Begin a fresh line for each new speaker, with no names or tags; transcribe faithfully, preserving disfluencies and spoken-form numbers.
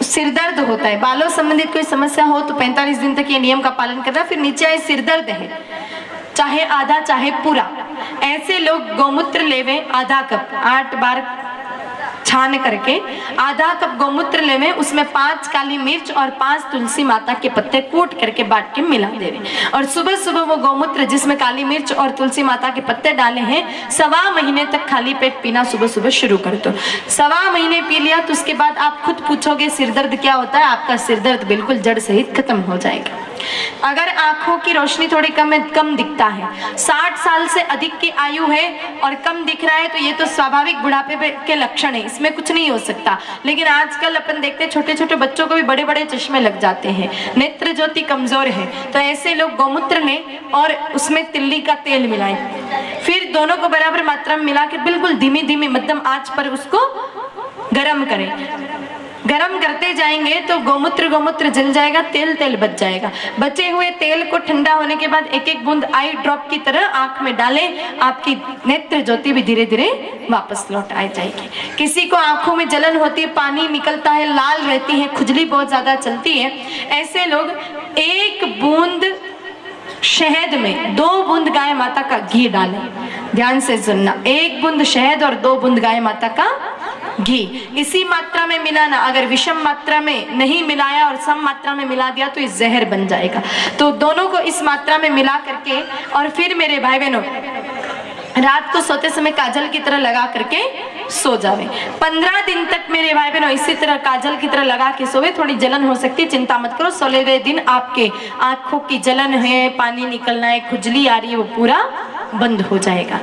सिर दर्द होता है, बालों संबंधित कोई समस्या हो तो पैंतालीस दिन तक ये नियम का पालन करना। फिर नीचे आए सिर दर्द है, चाहे आधा चाहे पूरा, ऐसे लोग गौमूत्र लेवे आधा कप, आठ बार छान करके आधा कप गौमूत्र लेवे, उसमें पांच काली मिर्च और पांच तुलसी माता के पत्ते कूट करके बांट के मिला देवे, और सुबह सुबह वो गौमूत्र जिसमें काली मिर्च और तुलसी माता के पत्ते डाले हैं सवा महीने तक खाली पेट पीना सुबह सुबह शुरू कर दो। सवा महीने पी लिया तो उसके बाद आप खुद पूछोगे सिर दर्द क्या होता है, आपका सिर दर्द बिल्कुल जड़ सहित खत्म हो जाएगा। अगर आंखों की रोशनी थोड़ी कम कम दिखता है, साठ साल से अधिक की आयु है और कम दिख रहा है, तो ये तो स्वाभाविक बुढ़ापे के लक्षण है, इसमें कुछ नहीं हो सकता। लेकिन आजकल अपन देखते हैं छोटे छोटे बच्चों को भी बड़े बड़े चश्मे लग जाते हैं, नेत्र ज्योति कमजोर है, तो ऐसे लोग गौमूत्र लें और उसमें तिल्ली का तेल मिलाएं, फिर दोनों को बराबर मात्रा में मिला के बिल्कुल धीमी धीमी मध्यम आंच पर उसको गर्म करें। गरम करते जाएंगे तो गौमूत्र गौमूत्र जल जाएगा, तेल तेल बच जाएगा। बचे हुए तेल को ठंडा होने के बाद एक एक बूंद आई ड्रॉप की तरह आंख में डालें, आपकी नेत्र ज्योति भी धीरे धीरे वापस लौट आ जाएगी। किसी को आंखों में जलन होती है, पानी निकलता है, लाल रहती है, खुजली बहुत ज्यादा चलती है, ऐसे लोग एक बूंद शहद में दो बूंद गाय माता का घी डालें। ध्यान से सुनना, एक बूंद शहद और दो बूंद गाय माता का घी इसी मात्रा में मिलाना। अगर विषम मात्रा में नहीं मिलाया और सम मात्रा में मिला दिया तो ये जहर बन जाएगा। तो दोनों को इस मात्रा में मिला करके और फिर मेरे भाई बहनों रात को सोते समय काजल की तरह लगा करके सो जावे। पंद्रह दिन तक मेरे भाई बहनों इसी तरह काजल की तरह लगा के सोवे। थोड़ी जलन हो सकती है, चिंता मत करो, सोलहवें दिन आपके आंखों की जलन है, पानी निकलना है, खुजली आ रही है, वो पूरा बंद हो जाएगा।